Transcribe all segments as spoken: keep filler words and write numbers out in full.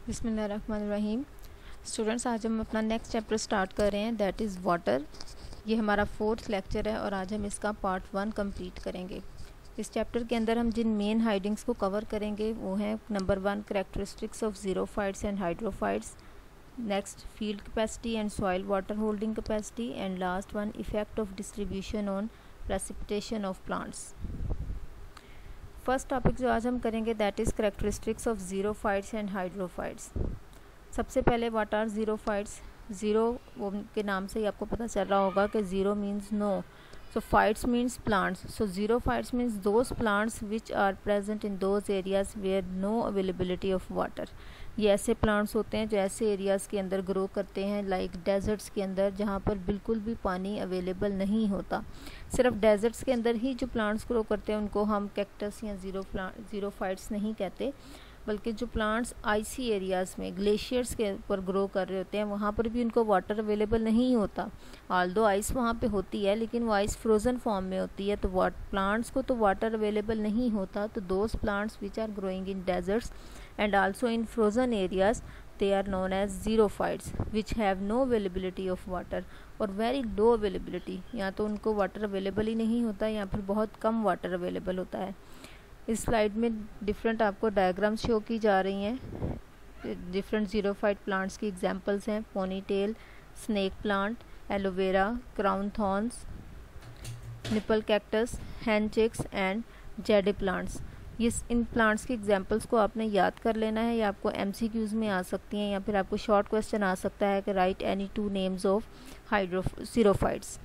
बिस्मिल्लाहिर्रहमानिर्रहीम। स्टूडेंट्स, आज हम अपना नेक्स्ट चैप्टर स्टार्ट कर रहे हैं, दैट इज़ वाटर। ये हमारा फोर्थ लेक्चर है और आज हम इसका पार्ट वन कंप्लीट करेंगे। इस चैप्टर के अंदर हम जिन मेन हाइडिंग्स को कवर करेंगे वो हैं number one, characteristics of xerophytes and hydrophytes, next field capacity and soil water holding capacity, and last one, effect of distribution on precipitation of plants. First topic जो आज हम करेंगे that is characteristics of xerophytes and hydrophytes. सबसे पहले what are ज़ीरोफाइट्स। Zero वो के नाम से ही आपको पता चल रहा होगा कि xero means no, so phytes means plants. So xerophytes means those plants which are present in those areas where no availability of water. ये ऐसे प्लांट्स होते हैं जो ऐसे एरियाज़ के अंदर ग्रो करते हैं, लाइक डेजर्ट्स के अंदर जहाँ पर बिल्कुल भी पानी अवेलेबल नहीं होता। सिर्फ डेजर्ट्स के अंदर ही जो प्लांट्स ग्रो करते हैं उनको हम कैक्टस या ज़ीरो प्लांट ज़ीरोफाइट्स नहीं कहते, बल्कि जो प्लांट्स आइसी एरियाज़ में ग्लेशियर्स के ऊपर ग्रो कर रहे होते हैं वहाँ पर भी उनको वाटर अवेलेबल नहीं होता। ऑल्दो आइस वहाँ पे होती है लेकिन वो आइस फ्रोज़न फॉर्म में होती है, तो वाट प्लांट्स को तो वाटर अवेलेबल नहीं होता। तो those plants which are growing in deserts and also in frozen areas they are known as xerophytes which have no availability of water और very low availability, या तो उनको वाटर अवेलेबल ही नहीं होता या फिर बहुत कम वाटर अवेलेबल होता है। इस स्लाइड में डिफरेंट आपको डायग्राम्स शो की जा रही हैं। डिफरेंट ज़ीरोफाइट प्लांट्स की एग्जांपल्स हैं pony tail, snake plant, aloe vera, crown thorns, nipple cactus, hand chicks and jade plants. ये इन प्लांट्स के एग्जांपल्स को आपने याद कर लेना है, या आपको एमसीक्यूज़ में आ सकती हैं या फिर आपको शॉर्ट क्वेश्चन आ सकता है कि write any two names of hydro xerophytes.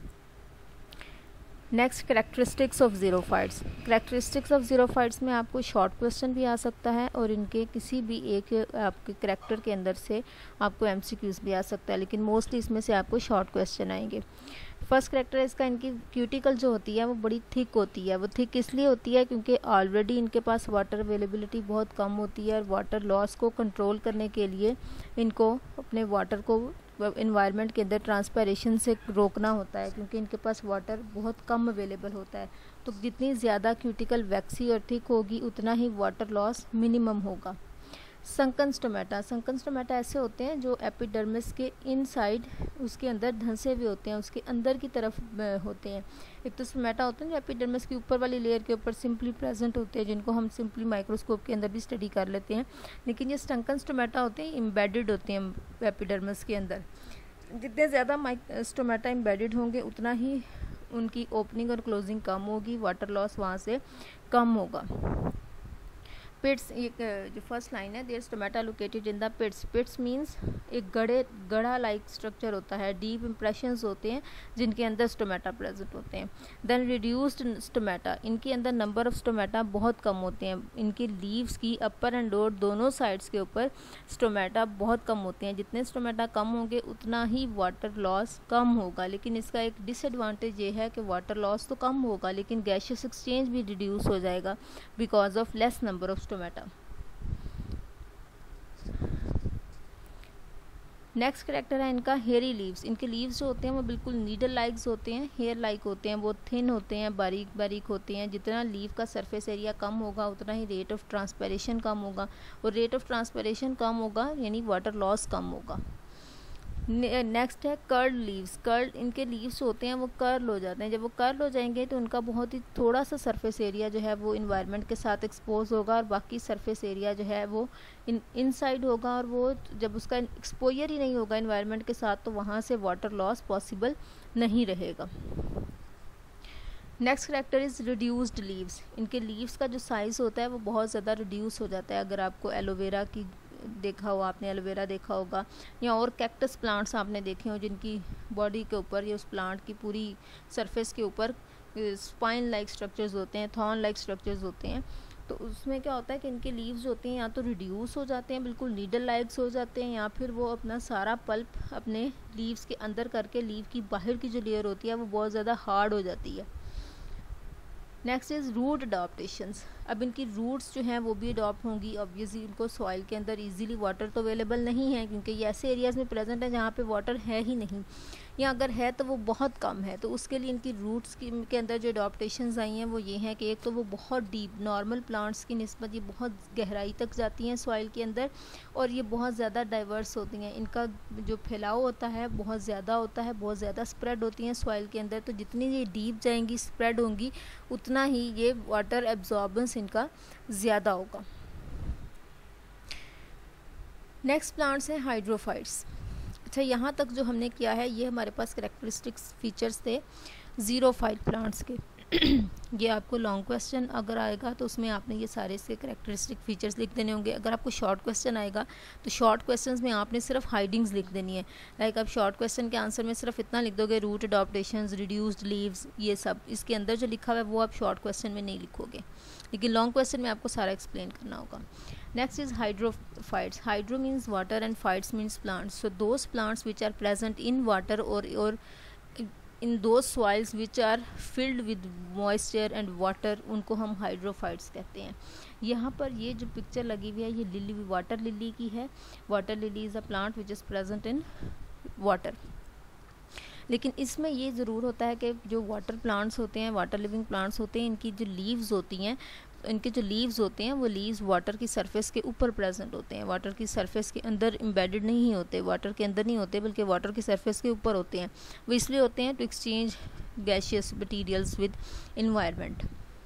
Next, characteristics of xerophytes. Characteristics of xerophytes में आपको शॉर्ट क्वेश्चन भी आ सकता है और इनके किसी भी एक आपके करेक्टर के अंदर से आपको एमसीक्यूज़ भी आ सकता है, लेकिन मोस्टली इसमें से आपको शॉर्ट क्वेश्चन आएंगे। फर्स्ट करेक्टर इसका, इनकी क्यूटिकल जो होती है वो बड़ी थिक होती है। वो थिक इसलिए होती है क्योंकि ऑलरेडी इनके पास वाटर अवेलेबिलिटी बहुत कम होती है और वाटर लॉस को कंट्रोल करने के लिए इनको अपने वाटर को इन्वायरमेंट के अंदर ट्रांसपायरेशन से रोकना होता है, क्योंकि इनके पास वाटर बहुत कम अवेलेबल होता है। तो जितनी ज़्यादा क्यूटिकल वैक्सी और थिक होगी उतना ही वाटर लॉस मिनिमम होगा। Sunken stomata. संकन स्टोमेटा ऐसे होते हैं जो एपिडर्मिस के इनसाइड उसके अंदर धंसे हुए होते हैं, उसके अंदर की तरफ होते हैं। एक तो स्टोमेटा होते हैं जो एपिडर्मिस की ऊपर वाली लेयर के ऊपर सिंपली प्रेजेंट होते हैं, जिनको हम सिंपली माइक्रोस्कोप के अंदर भी स्टडी कर लेते हैं। लेकिन ये संकन स्टोमेटा होते हैं एम्बेडेड होते हैं एपिडर्मिस के अंदर। जितने ज़्यादा स्टोमेटा एम्बेडेड होंगे उतना ही उनकी ओपनिंग और क्लोजिंग कम होगी, वाटर लॉस वहाँ से कम होगा। पिट्स, एक जो फर्स्ट लाइन है, there stomata located in the pits. Pits means एक गड़े गढ़ा लाइक स्ट्रक्चर होता है, डीप इम्प्रेशंस होते हैं जिनके अंदर स्टोमेटा प्रेजेंट होते हैं। देन रिड्यूस्ड स्टोमेटा, इनके अंदर नंबर ऑफ स्टोमेटा बहुत कम होते हैं। इनकी लीव्स की अपर एंड लोअर दोनों साइड्स के ऊपर स्टोमेटा बहुत कम होते हैं। जितने स्टोमेटा कम होंगे उतना ही वाटर लॉस कम होगा, लेकिन इसका एक डिसएडवांटेज ये है कि वाटर लॉस तो कम होगा लेकिन गैसियस एक्सचेंज भी रिड्यूस हो जाएगा because of less number of stomata. Next character है इनका हेयरी लीव्स। इनके लीव्स जो होते हैं वो बिल्कुल नीडल लाइक्स होते हैं, हेयर लाइक होते हैं, वो थिन होते हैं, बारीक बारीक होते हैं। जितना लीव का सरफेस एरिया कम होगा उतना ही रेट ऑफ ट्रांसपेरेशन कम होगा, और रेट ऑफ ट्रांसपेरेशन कम होगा यानी वाटर लॉस कम होगा। नेक्स्ट है कर्ल लीव्स। कर्ल, इनके लीव्स होते हैं वो कर्ल हो जाते हैं। जब वो कर्ल हो जाएंगे तो उनका बहुत ही थोड़ा सा सरफेस एरिया जो है वो इन्वायरमेंट के साथ एक्सपोज होगा और बाकी सरफेस एरिया जो है वो इन इनसाइड होगा, और वो जब उसका एक्सपोजर ही नहीं होगा इन्वायरमेंट के साथ तो वहाँ से वाटर लॉस पॉसिबल नहीं रहेगा। Next character is reduced leaves. इनके लीव्स का जो साइज़ होता है वो बहुत ज़्यादा रिड्यूस हो जाता है। अगर आपको एलोवेरा की देखा हो, आपने एलोवेरा देखा होगा, या और कैक्टस प्लांट्स आपने देखे हो जिनकी बॉडी के ऊपर या उस प्लांट की पूरी सरफेस के ऊपर स्पाइन लाइक स्ट्रक्चर्स होते हैं, थॉर्न लाइक स्ट्रक्चर्स होते हैं, तो उसमें क्या होता है कि इनके लीव्स होते हैं या तो रिड्यूस हो जाते हैं, बिल्कुल नीडल लाइक्स हो जाते हैं, या फिर वो अपना सारा पल्प अपने लीव्स के अंदर करके लीव की बाहर की जो लेयर होती है वो बहुत ज़्यादा हार्ड हो जाती है। Next is root adaptations. अब इनकी रूट्स जो हैं वो भी अडॉप्ट होंगी। ऑब्वियसली इनको सॉइल के अंदर इजीली वाटर तो अवेलेबल नहीं है, क्योंकि ये ऐसे एरियाज़ में प्रेजेंट है जहाँ पे वाटर है ही नहीं, या अगर है तो वो बहुत कम है। तो उसके लिए इनकी रूट्स की के अंदर जो अडॉप्टेशंस आई हैं वो ये हैं कि एक तो वो बहुत डीप, नॉर्मल प्लांट्स की निस्बत ये बहुत गहराई तक जाती हैं सॉइल के अंदर, और ये बहुत ज़्यादा डाइवर्स होती हैं। इनका जो फैलाव होता है बहुत ज़्यादा होता है, बहुत ज़्यादा स्प्रेड होती हैं सॉइल के अंदर। तो जितनी ये डीप जाएंगी, स्प्रेड होंगी, उतना ही ये वाटर एब्जॉर्बेंस इनका ज़्यादा होगा। नेक्स्ट प्लांट्स हैं हाइड्रोफाइट्स। अच्छा, यहाँ तक जो हमने किया है ये हमारे पास करेक्टरिस्टिक्स फीचर्स थे ज़ीरोफाइट प्लांट्स के। ये आपको लॉन्ग क्वेश्चन अगर आएगा तो उसमें आपने ये सारे इसके करेक्टरिस्टिक फीचर्स लिख देने होंगे। अगर आपको शॉर्ट क्वेश्चन आएगा तो शॉर्ट क्वेश्चंस में आपने सिर्फ हाइडिंग्स लिख देनी है। लाइक आप शॉर्ट क्वेश्चन के आंसर में सिर्फ इतना लिख दोगे, रूट अडॉप्टेशंस, रिड्यूस्ड लीव्स, ये सब इसके अंदर जो लिखा हुआ है वो आप शॉर्ट क्वेश्चन में नहीं लिखोगे, लेकिन लॉन्ग क्वेश्चन में आपको सारा एक्सप्लेन करना होगा। Next is hydrophytes. Hydro means water and phytes means plants. So those plants which are present in water और और in those soils which are filled with moisture and water, उनको हम hydrophytes कहते हैं। यहाँ पर ये जो पिक्चर लगी हुई है ये लिली, वाटर लिली की है। Water lily is a plant which is present in water. लेकिन इसमें ये ज़रूर होता है कि जो वाटर प्लांट्स होते हैं, वाटर लिविंग प्लांट्स होते हैं, इनकी जो लीव्स होती हैं, इनके जो लीव्स होते हैं वो लीव्स वाटर की सरफेस के ऊपर प्रेजेंट होते हैं, वाटर की सरफेस के अंदर एम्बेडेड नहीं होते, वाटर के अंदर नहीं होते, बल्कि वाटर की सरफेस के ऊपर होते हैं। वो इसलिए होते हैं to exchange gaseous materials with environment.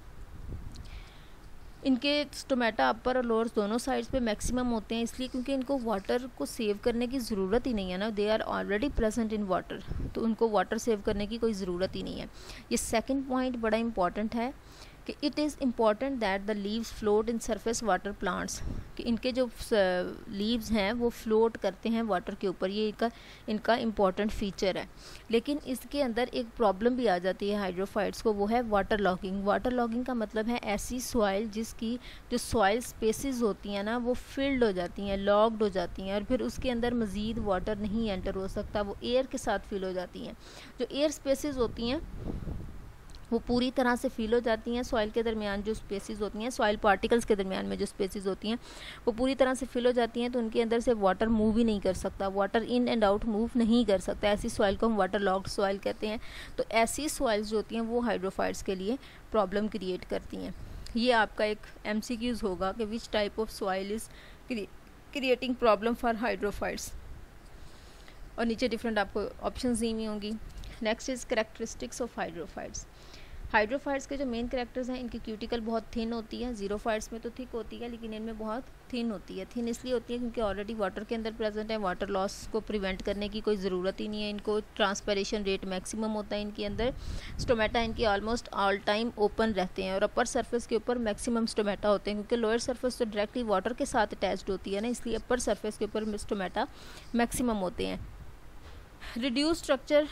इनके स्टोमेटा अपर और लोअर दोनों साइड्स पे मैक्सिमम होते हैं, इसलिए क्योंकि इनको वाटर को सेव करने की ज़रूरत ही नहीं है ना, they are already present in water, तो उनको वाटर सेव करने की कोई ज़रूरत ही नहीं है। ये सेकंड पॉइंट बड़ा इंपॉर्टेंट है कि it is important that the leaves float in surface water plants, कि इनके जो लीव्स हैं वो फ्लोट करते हैं वाटर के ऊपर, ये इनका इनका इम्पॉर्टेंट फीचर है। लेकिन इसके अंदर एक प्रॉब्लम भी आ जाती है हाइड्रोफाइट्स को, वो है वाटर लॉगिंग। वाटर लॉगिंग का मतलब है ऐसी सॉइल जिसकी जो सॉइल स्पेसिस होती हैं ना वो फिल्ड हो जाती हैं, लॉग्ड हो जाती हैं, और फिर उसके अंदर मज़ीद वाटर नहीं एंटर हो सकता, वो एयर के साथ फिल हो जाती हैं। जो एयर स्पेसिस होती हैं वो पूरी तरह से फिल हो जाती हैं, सॉइल के दरमियान जो स्पेसिस होती हैं, सॉइल पार्टिकल्स के दरमियान में जो स्पेसिस होती हैं वो पूरी तरह से फिल हो जाती हैं, तो उनके अंदर से वाटर मूव ही नहीं कर सकता, water in and out move नहीं कर सकता। ऐसी सॉइल को हम वाटर लॉक्ड सॉइल कहते हैं। तो ऐसी सॉइल्स जो होती हैं वो हाइड्रोफाइट्स के लिए प्रॉब्लम क्रिएट करती हैं। ये आपका एक एम सी क्यूज़ होगा कि which type of soil is creating problem for hydrophytes, और नीचे डिफरेंट आपको ऑप्शंस दी हुई होंगी। Next is characteristics of hydrophytes. Hydrophytes के जो मेन कैरेक्टर्स हैं, इनकी क्यूटिकल बहुत थिन होती है, ज़ीरोफाइट्स में तो थिक होती है, लेकिन इनमें बहुत थिन होती है। थिन इसलिए होती है क्योंकि ऑलरेडी वाटर के अंदर प्रेजेंट है, वाटर लॉस को प्रिवेंट करने की कोई ज़रूरत ही नहीं है इनको। ट्रांसपरेशन रेट मैक्सिमम होता है इनके अंदर। स्टोमेटा इनकी ऑलमोस्ट ऑल टाइम ओपन रहते हैं, और अपर सरफेस के ऊपर मैक्सिमम स्टोमेटा होते हैं, क्योंकि लोअर सरफेस तो डायरेक्टली वाटर के साथ अटैच्ड होती है ना, इसलिए अपर सरफेस के ऊपर स्टोमेटा मैक्सिमम होते हैं। रिड्यूस स्ट्रक्चर,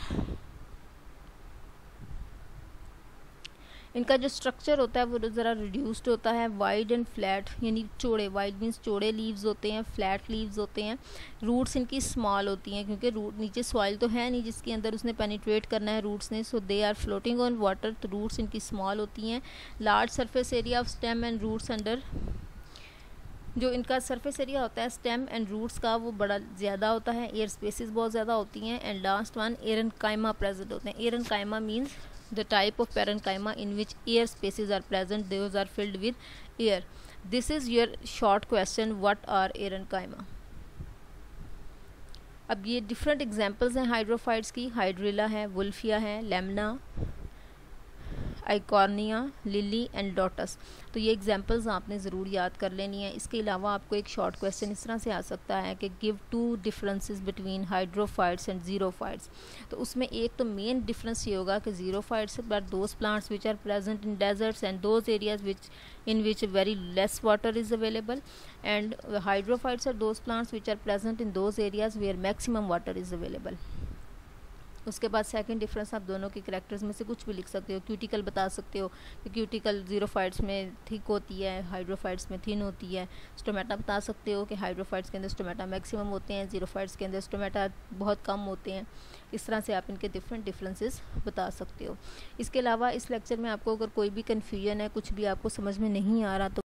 इनका जो स्ट्रक्चर होता है वो ज़रा रिड्यूस्ड होता है। वाइड एंड फ्लैट, यानी चौड़े, वाइड मीन्स चौड़े लीव्स होते हैं, फ्लैट लीव्स होते हैं। रूट्स इनकी स्मॉल होती हैं, क्योंकि रूट नीचे सॉइल तो है नहीं जिसके अंदर उसने पेनिट्रेट करना है रूट्स ने, so they are floating on water, तो रूट्स इनकी स्मॉल होती हैं। Large surface area of stem and roots under, जो इनका सरफेस एरिया होता है स्टेम एंड रूट्स का वो बड़ा ज़्यादा होता है, एयर स्पेसिस बहुत ज़्यादा होती हैं। And last one aerenchyma present होते हैं। Aerenchyma means the type of parenchyma in which air spaces are present, those are filled with air. This is your short question, what are parenchyma? अब ये different examples हैं hydrophytes की। Hydrilla है, Wolffia है, Lemna, Eichhornia, lily and lotus. तो ये examples आपने ज़रूर याद कर लेनी है। इसके अलावा आपको एक शॉर्ट क्वेश्चन इस तरह से आ सकता है कि give two differences between hydrophytes and xerophytes. तो उसमें एक तो मेन डिफरेंस ये होगा कि xerophytes but those plants which are present in deserts and those areas which in which very less water is available, and hydrophytes are those plants which are present in those areas where maximum water is available. उसके बाद second difference आप दोनों के characters में से कुछ भी लिख सकते हो। क्यूटिकल बता सकते हो कि क्यूटिकल ज़ीरोफाइट्स में थिक होती है, हाइड्रोफाइट्स में थिन होती है। स्टोमेटा बता सकते हो कि हाइड्रोफाइट्स के अंदर स्टोमेटा मैक्सिमम होते हैं, ज़ीरोफाइट्स के अंदर स्टोमेटा बहुत कम होते हैं। इस तरह से आप इनके डिफरेंट डिफरेंसेस बता सकते हो। इसके अलावा इस लेक्चर में आपको अगर कोई भी कन्फ्यूजन है, कुछ भी आपको समझ में नहीं आ रहा तो